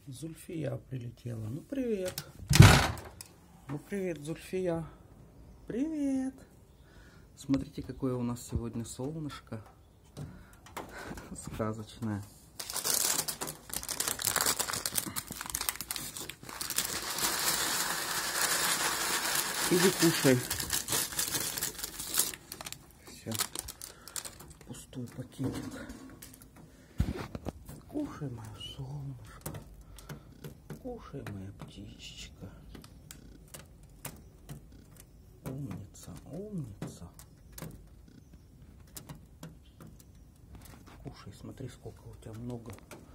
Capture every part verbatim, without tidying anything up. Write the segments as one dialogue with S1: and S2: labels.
S1: Зульфия прилетела. Ну, привет. Ну, привет, Зульфия. Привет. Смотрите, какое у нас сегодня солнышко. Сказочное. Иди кушай. Все. Пустой пакетик. Кушай, мое солнышко. Кушай, моя птичечка. Умница, умница. Кушай, смотри, сколько у тебя много.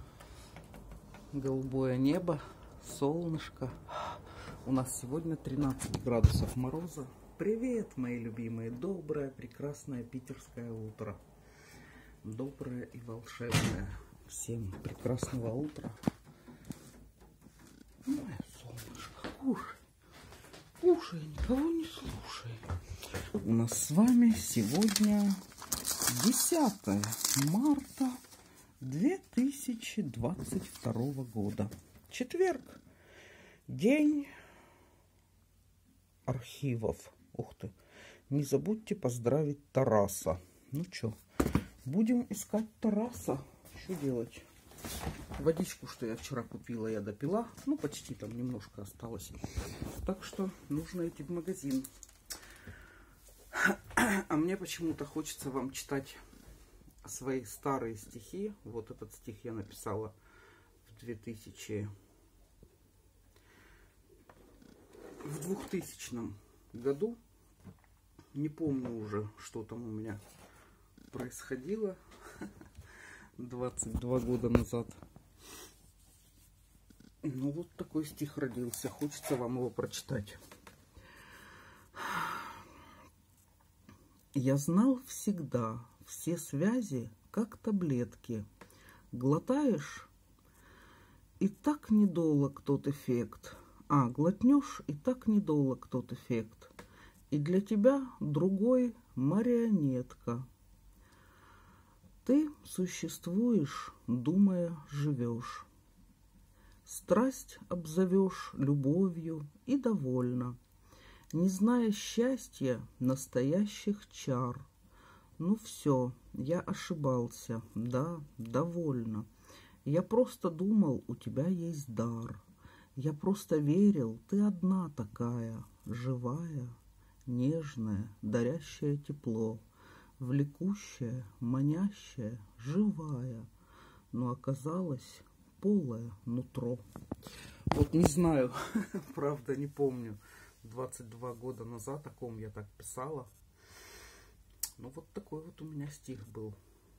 S1: Голубое небо, солнышко. У нас сегодня тринадцать градусов мороза. Привет, мои любимые. Доброе, прекрасное питерское утро. Доброе и волшебное. Всем прекрасного утра. Мое солнышко, кушай. Кушай, никого не слушай. У нас с вами сегодня десятое марта две тысячи двадцать второго года. Четверг. День архивов. Ух ты. Не забудьте поздравить Тараса. Ну что, будем искать Тараса. Что делать? Водичку, что я вчера купила, я допила. Ну, почти там немножко осталось. Так что нужно идти в магазин. А мне почему-то хочется вам читать свои старые стихи. Вот этот стих я написала в две тысячи... в двухтысячном году. Не помню уже, что там у меня происходило двадцать два года назад. Ну, вот такой стих родился. Хочется вам его прочитать. Я знал всегда все связи, как таблетки. Глотаешь, и так недолг тот эффект. А, глотнешь, и так недолг тот эффект. И для тебя другой марионетка. Ты существуешь, думая, живешь. Страсть обзовешь любовью и довольна, не зная счастья настоящих чар. Ну все, я ошибался, да, довольно. Я просто думал, у тебя есть дар. Я просто верил, ты одна такая, живая, нежная, дарящая тепло, влекущая, манящая, живая, но оказалось полое нутро. Вот не знаю, правда не помню, двадцать два года назад, о ком я так писала. Ну вот такой вот у меня стих был.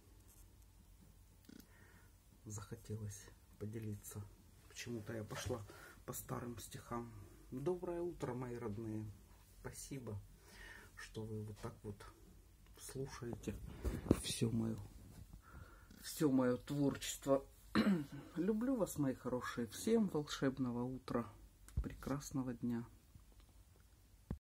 S1: Захотелось поделиться. Почему-то я пошла по старым стихам. Доброе утро, мои родные. Спасибо, что вы вот так вот слушаете все мое, все мое творчество. Люблю вас, мои хорошие. Всем волшебного утра, прекрасного дня.